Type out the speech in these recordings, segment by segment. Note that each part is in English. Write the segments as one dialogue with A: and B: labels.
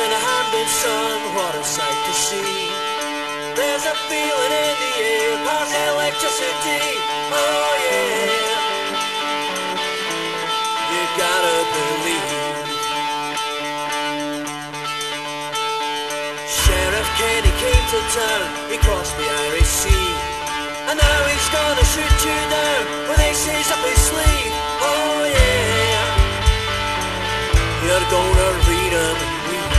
A: in a hand in sun, what a sight to see. There's a feeling in the air, past electricity. Oh yeah, you gotta believe. Sheriff Kenny came to town, he crossed the Irish Sea, and now he's gonna shoot you down with aces up his sleeve. Oh yeah, you're gonna read him and weep.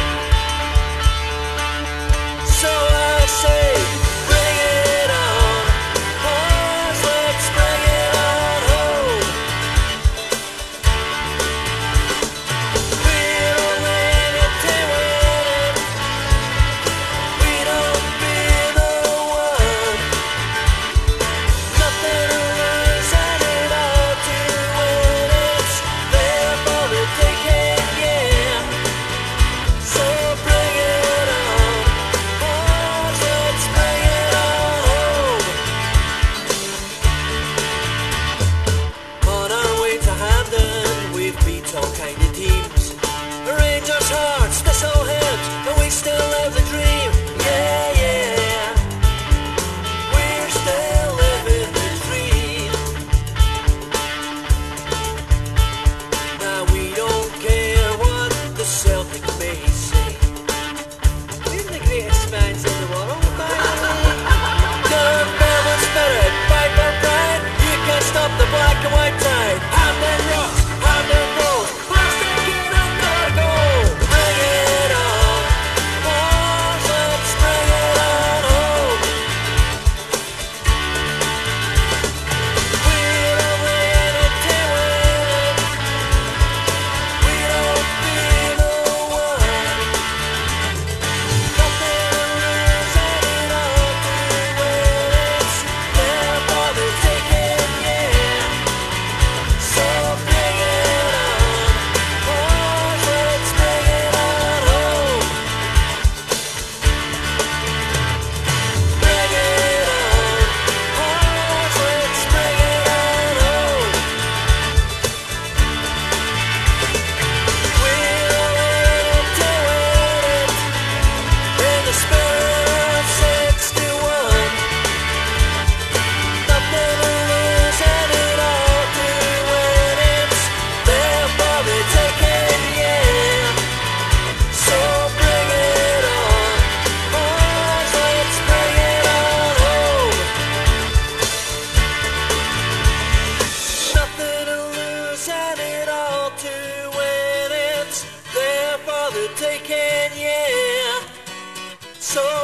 A: So I say, bring it on, boys, let's bring it on home. We're only in it to win it, we don't fear no one. Nothing to lose and it all to win, it's there for the taking, yeah. So bring it on, boys, let's bring it on home. On our way to Hampden, we've beat all kind of teams. Rangers, Hearts, Thistle, Hibs, but we still live the dream. Yeah, yeah, we're still living the dream. Now we don't care what the Celtic may say. We're the greatest fans in the world, Good Melbourne spirit, fight for pride. You can't stop the black and white tide. Hampden rocks, Hampden rolls, plastic in another goal. Bring it on, boys, let's bring it on home. We're only in it to win it, we don't fear no one. Nothing to lose and it all to win, it's there for the taking, yeah. So bring it on, boys, let's bring it on home. Bring it on, boys, let's bring it on home. We're only in it to win it, in the spirit of 61. Nothing to lose and it all to win, it's there for the taking, yeah. So bring it on, boys, let's bring it on home. Nothing to lose and it all to win, it's there for the taking, yeah. So